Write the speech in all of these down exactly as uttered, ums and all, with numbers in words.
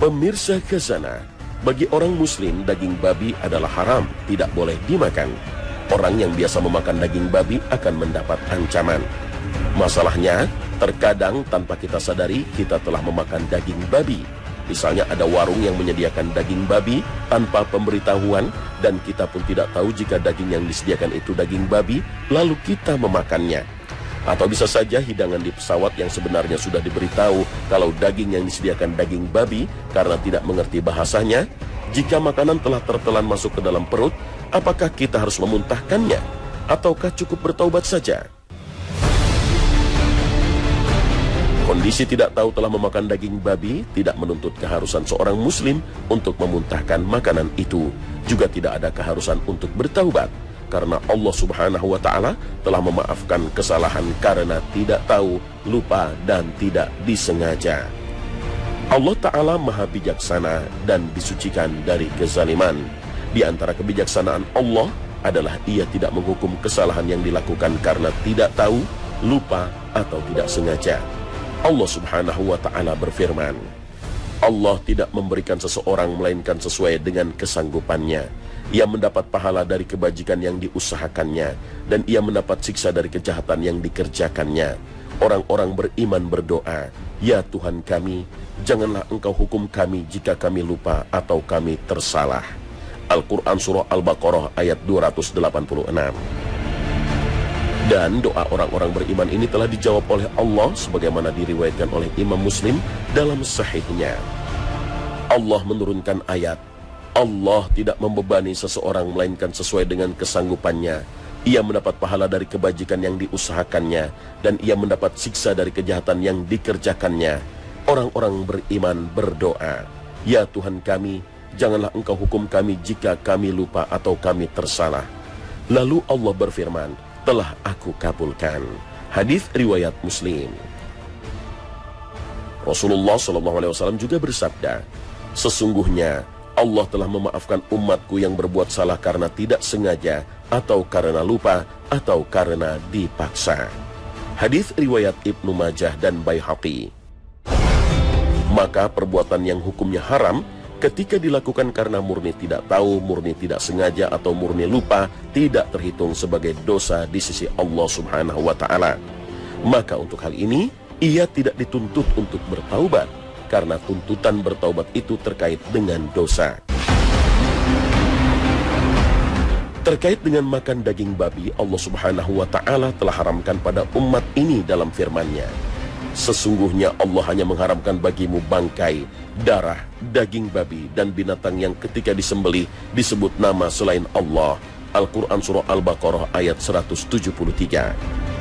Pemirsa Khazanah, bagi orang muslim daging babi adalah haram, tidak boleh dimakan. Orang yang biasa memakan daging babi akan mendapat ancaman. Masalahnya, terkadang tanpa kita sadari kita telah memakan daging babi. Misalnya ada warung yang menyediakan daging babi tanpa pemberitahuan dan kita pun tidak tahu jika daging yang disediakan itu daging babi, lalu kita memakannya. Atau bisa saja hidangan di pesawat yang sebenarnya sudah diberitahu kalau daging yang disediakan daging babi karena tidak mengerti bahasanya. Jika makanan telah tertelan masuk ke dalam perut, apakah kita harus memuntahkannya? Ataukah cukup bertaubat saja? Kondisi tidak tahu telah memakan daging babi tidak menuntut keharusan seorang muslim untuk memuntahkan makanan itu. Juga tidak ada keharusan untuk bertaubat, karena Allah subhanahu wa ta'ala telah memaafkan kesalahan karena tidak tahu, lupa, dan tidak disengaja. Allah ta'ala maha bijaksana dan disucikan dari kezaliman. Di antara kebijaksanaan Allah adalah ia tidak menghukum kesalahan yang dilakukan karena tidak tahu, lupa, atau tidak sengaja. Allah subhanahu wa ta'ala berfirman, Allah tidak memberikan seseorang melainkan sesuai dengan kesanggupannya. Ia mendapat pahala dari kebajikan yang diusahakannya, dan ia mendapat siksa dari kejahatan yang dikerjakannya. Orang-orang beriman berdoa, Ya Tuhan kami, janganlah engkau hukum kami jika kami lupa atau kami tersalah. Al-Quran Surah Al-Baqarah ayat dua ratus delapan puluh enam. Dan doa orang-orang beriman ini telah dijawab oleh Allah sebagaimana diriwayatkan oleh Imam Muslim dalam sahihnya. Allah menurunkan ayat, Allah tidak membebani seseorang melainkan sesuai dengan kesanggupannya. Ia mendapat pahala dari kebajikan yang diusahakannya, dan ia mendapat siksa dari kejahatan yang dikerjakannya. Orang-orang beriman berdoa, Ya Tuhan kami, janganlah engkau hukum kami jika kami lupa atau kami tersalah. Lalu Allah berfirman, telah aku kabulkan. Hadis riwayat Muslim. Rasulullah shallallahu alaihi wasallam juga bersabda, sesungguhnya Allah telah memaafkan umatku yang berbuat salah karena tidak sengaja, atau karena lupa, atau karena dipaksa. Hadis riwayat Ibnu Majah dan Baihaqi. Maka perbuatan yang hukumnya haram ketika dilakukan karena murni tidak tahu, murni tidak sengaja, atau murni lupa, tidak terhitung sebagai dosa di sisi Allah subhanahu wa ta'ala. Maka untuk hal ini, ia tidak dituntut untuk bertaubat, karena tuntutan bertaubat itu terkait dengan dosa. Terkait dengan makan daging babi, Allah subhanahu wa ta'ala telah haramkan pada umat ini dalam firman-Nya. Sesungguhnya Allah hanya mengharamkan bagimu bangkai, darah, daging babi, dan binatang yang ketika disembelih disebut nama selain Allah. Al-Quran Surah Al-Baqarah ayat seratus tujuh puluh tiga.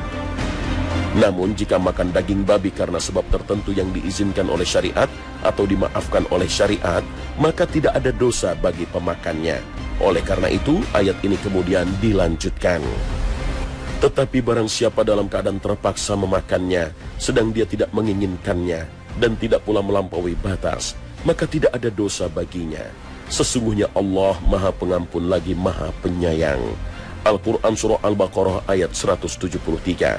Namun jika makan daging babi karena sebab tertentu yang diizinkan oleh syariat atau dimaafkan oleh syariat, maka tidak ada dosa bagi pemakannya. Oleh karena itu, ayat ini kemudian dilanjutkan. Tetapi barang siapa dalam keadaan terpaksa memakannya, sedang dia tidak menginginkannya, dan tidak pula melampaui batas, maka tidak ada dosa baginya. Sesungguhnya Allah maha pengampun lagi maha penyayang. Al-Quran Surah Al-Baqarah ayat seratus tujuh puluh tiga.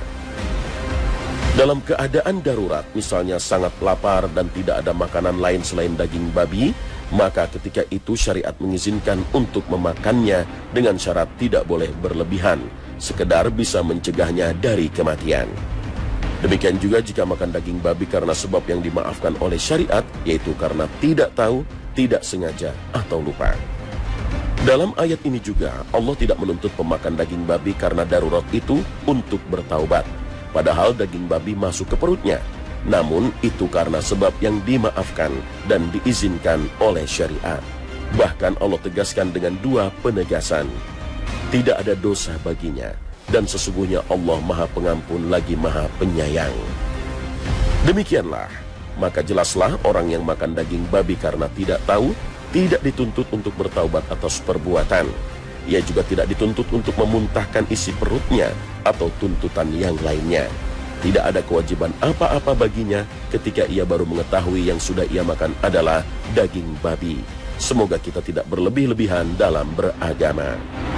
Dalam keadaan darurat, misalnya sangat lapar dan tidak ada makanan lain selain daging babi, maka ketika itu syariat mengizinkan untuk memakannya dengan syarat tidak boleh berlebihan, sekedar bisa mencegahnya dari kematian. Demikian juga jika makan daging babi karena sebab yang dimaafkan oleh syariat, yaitu karena tidak tahu, tidak sengaja, atau lupa. Dalam ayat ini juga Allah tidak menuntut pemakan daging babi karena darurat itu untuk bertaubat, padahal daging babi masuk ke perutnya. Namun itu karena sebab yang dimaafkan dan diizinkan oleh syariat. Bahkan Allah tegaskan dengan dua penegasan, tidak ada dosa baginya, dan sesungguhnya Allah maha pengampun lagi maha penyayang. Demikianlah, maka jelaslah orang yang makan daging babi karena tidak tahu, tidak dituntut untuk bertaubat atas perbuatan. Ia juga tidak dituntut untuk memuntahkan isi perutnya atau tuntutan yang lainnya. Tidak ada kewajiban apa-apa baginya ketika ia baru mengetahui yang sudah ia makan adalah daging babi. Semoga kita tidak berlebih-lebihan dalam beragama.